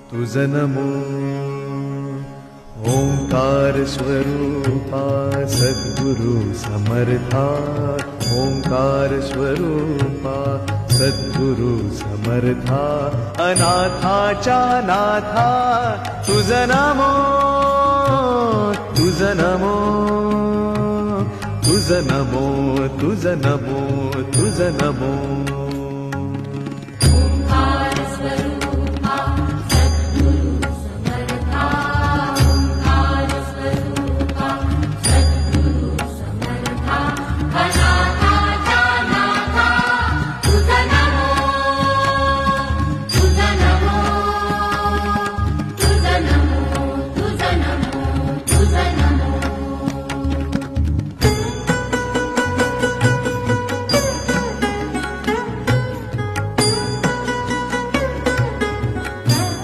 तुझ नमो ओंकार स्वरूपा सद्गुरु समर्था ओंकार स्वरूपा सद्गुरु समर्था अनाथाच्या नाथा तुझ नमो तुझ नमो तुझ नमो तुझ नमो तुझ नमो